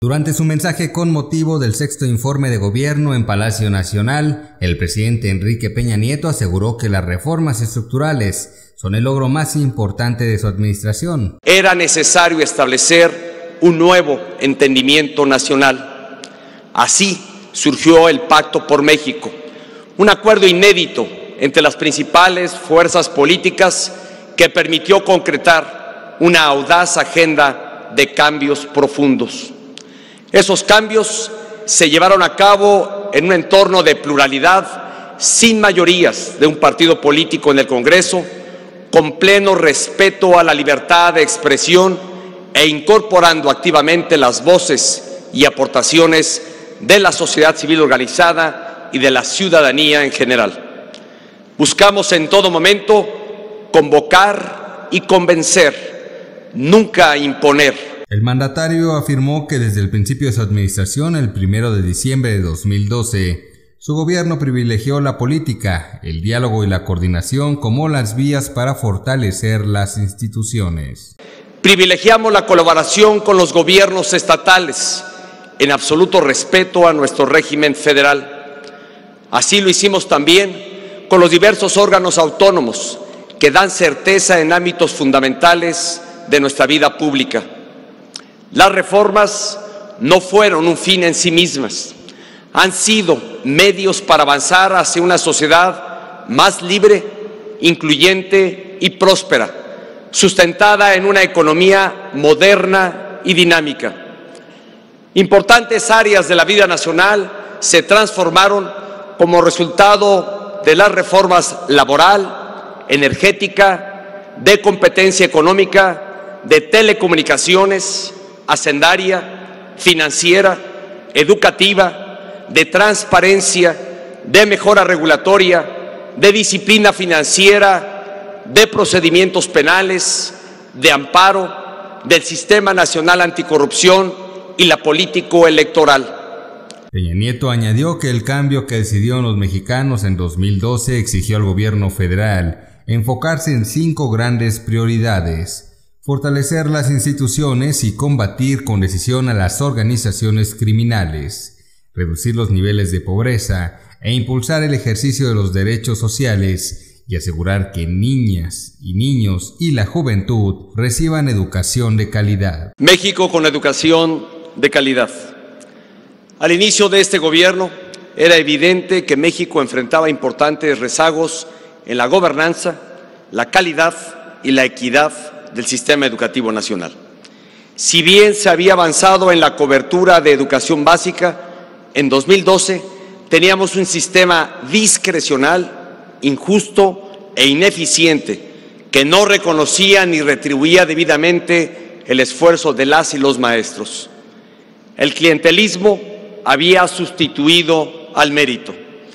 Durante su mensaje con motivo del sexto informe de gobierno en Palacio Nacional, el presidente Enrique Peña Nieto aseguró que las reformas estructurales son el logro más importante de su administración. Era necesario establecer un nuevo entendimiento nacional. Así surgió el Pacto por México, un acuerdo inédito entre las principales fuerzas políticas que permitió concretar una audaz agenda de cambios profundos. Esos cambios se llevaron a cabo en un entorno de pluralidad, sin mayorías de un partido político en el Congreso, con pleno respeto a la libertad de expresión e incorporando activamente las voces y aportaciones de la sociedad civil organizada y de la ciudadanía en general. Buscamos en todo momento convocar y convencer, nunca imponer. El mandatario afirmó que desde el principio de su administración, el 1 de diciembre de 2012, su gobierno privilegió la política, el diálogo y la coordinación como las vías para fortalecer las instituciones. Privilegiamos la colaboración con los gobiernos estatales, en absoluto respeto a nuestro régimen federal. Así lo hicimos también con los diversos órganos autónomos que dan certeza en ámbitos fundamentales de nuestra vida pública. Las reformas no fueron un fin en sí mismas, han sido medios para avanzar hacia una sociedad más libre, incluyente y próspera, sustentada en una economía moderna y dinámica. Importantes áreas de la vida nacional se transformaron como resultado de las reformas laboral, energética, de competencia económica, de telecomunicaciones, hacendaria, financiera, educativa, de transparencia, de mejora regulatoria, de disciplina financiera, de procedimientos penales, de amparo, del Sistema Nacional Anticorrupción y la político-electoral. Peña Nieto añadió que el cambio que decidieron los mexicanos en 2012 exigió al gobierno federal enfocarse en 5 grandes prioridades: fortalecer las instituciones y combatir con decisión a las organizaciones criminales, reducir los niveles de pobreza e impulsar el ejercicio de los derechos sociales y asegurar que niñas y niños y la juventud reciban educación de calidad. México con educación de calidad. Al inicio de este gobierno era evidente que México enfrentaba importantes rezagos en la gobernanza, la calidad y la equidad del sistema educativo nacional. Si bien se había avanzado en la cobertura de educación básica, en 2012 teníamos un sistema discrecional, injusto e ineficiente que no reconocía ni retribuía debidamente el esfuerzo de las y los maestros. El clientelismo había sustituido al mérito.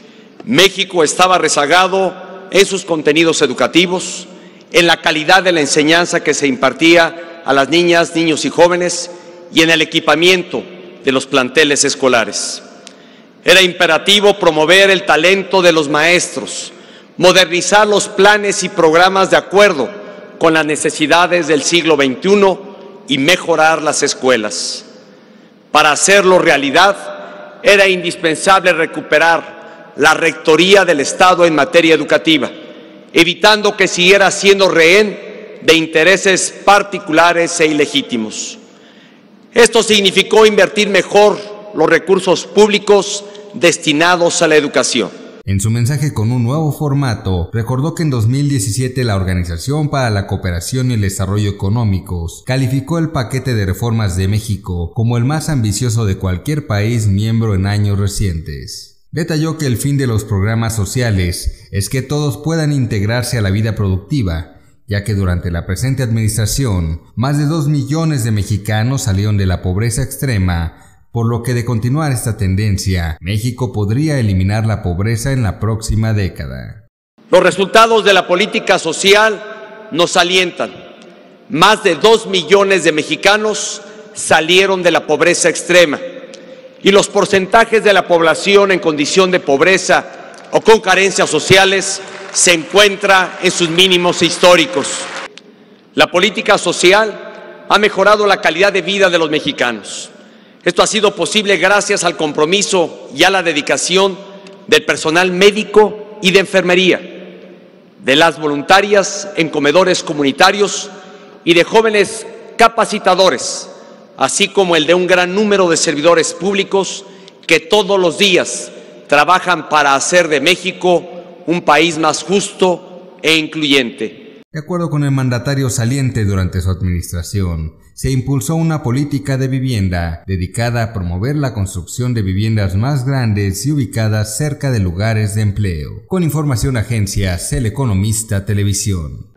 México estaba rezagado en sus contenidos educativos, en la calidad de la enseñanza que se impartía a las niñas, niños y jóvenes y en el equipamiento de los planteles escolares. Era imperativo promover el talento de los maestros, modernizar los planes y programas de acuerdo con las necesidades del siglo XXI y mejorar las escuelas. Para hacerlo realidad, era indispensable recuperar la rectoría del Estado en materia educativa, evitando que siguiera siendo rehén de intereses particulares e ilegítimos. Esto significó invertir mejor los recursos públicos destinados a la educación. En su mensaje con un nuevo formato, recordó que en 2017 la Organización para la Cooperación y el Desarrollo Económicos calificó el paquete de reformas de México como el más ambicioso de cualquier país miembro en años recientes. Detalló que el fin de los programas sociales es que todos puedan integrarse a la vida productiva, ya que durante la presente administración, más de 2 millones de mexicanos salieron de la pobreza extrema, por lo que de continuar esta tendencia, México podría eliminar la pobreza en la próxima década. Los resultados de la política social nos alientan. Más de 2 millones de mexicanos salieron de la pobreza extrema y los porcentajes de la población en condición de pobreza o con carencias sociales se encuentra en sus mínimos históricos. La política social ha mejorado la calidad de vida de los mexicanos. Esto ha sido posible gracias al compromiso y a la dedicación del personal médico y de enfermería, de las voluntarias en comedores comunitarios y de jóvenes capacitadores, así como el de un gran número de servidores públicos que todos los días trabajan para hacer de México un país más justo e incluyente. De acuerdo con el mandatario saliente, durante su administración, se impulsó una política de vivienda dedicada a promover la construcción de viviendas más grandes y ubicadas cerca de lugares de empleo. Con información, agencia El Economista Televisión.